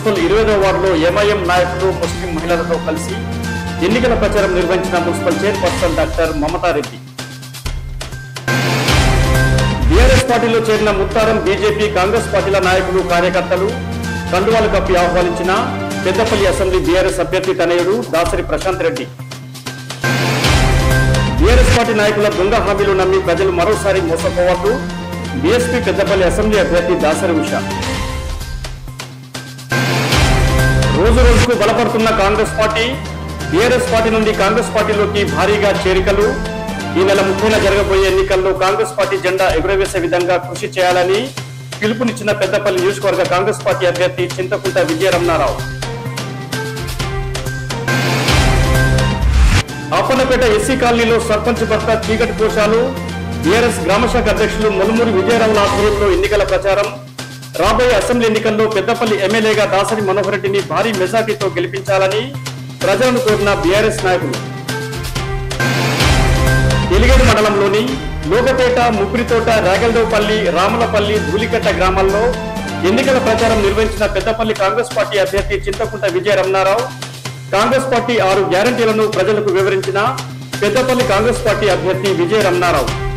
Municipal 20వ వార్డులో MIM నాయకులు ముస్లిం మహిళలతో కలిసి ఎన్నికల ప్రచారం నిర్వహించిన municipal chairperson doctor Mamata Reddy. BRS పార్టీలో చేరిన ముత్తారం బీజేపీ కాంగ్రెస్ పార్టీల నాయకులు కార్యకర్తలు కండువాలు కప్పి ఆహ్వానించిన పెద్దపల్లి అసెంబ్లీ బీఆర్ఎస్ అభ్యర్థి తనయుడు దాసరి ప్రశాంత్ రెడ్డి. బీఆర్ఎస్ పార్టీ నాయకుల దొంగ హామీలు నమ్మి ప్రజలు మరోసారి మోసపోవద్దు. బీఎస్పీ పెద్దపల్లి అసెంబ్లీ అభ్యర్థి దాసరి ఉష. రోజు రోజుకు బలపడుతున్న కాంగ్రెస్ పార్టీ, బీఆర్ఎస్ పార్టీ నుండి కాంగ్రెస్ పార్టీలోకి భారీగా చేరికలు. ఈ నెల 30న జరగబోయే ఎన్నికల్లో కాంగ్రెస్ పార్టీ జెండా ఎగురవేసే విధంగా కృషి చేయాలని పిలుపునిచ్చిన పెద్దపల్లి నియోజకవర్గ కాంగ్రెస్ పార్టీ అభ్యర్థి చింతకుంట విజయరమణారావు. ఆపన్నపేట ఎస్సీ కాలనీలో సర్పంచ్ భర్త చీకటి కోశాలు. బీఆర్ఎస్ గ్రామశాఖ అధ్యక్షులు మునుమూరి విజయరామన్ ఆధ్వర్యంలో ఎన్నికల ప్రచారం. రాబోయే అసెంబ్లీ ఎన్నికల్లో పెద్దపల్లి ఎమ్మెల్యేగా దాసరి మనోహర్ రెడ్డిని భారీ మెజార్టీతో గెలిపించాలని ప్రజలను కోరిన బీఆర్ఎస్ నాయకులు. ఎలిగేడు మండలంలోని లోకపేట, ముప్పిరితోట, రాగల్దేవపల్లి, రామలపల్లి, ధూళికట్ట గ్రామాల్లో ఎన్నికల ప్రచారం నిర్వహించిన పెద్దపల్లి కాంగ్రెస్ పార్టీ అభ్యర్థి చింతకుంట విజయరమణారావు. కాంగ్రెస్ పార్టీ 6 గ్యారంటీలను ప్రజలకు వివరించిన పెద్దపల్లి కాంగ్రెస్ పార్టీ అభ్యర్థి విజయరమణారావు.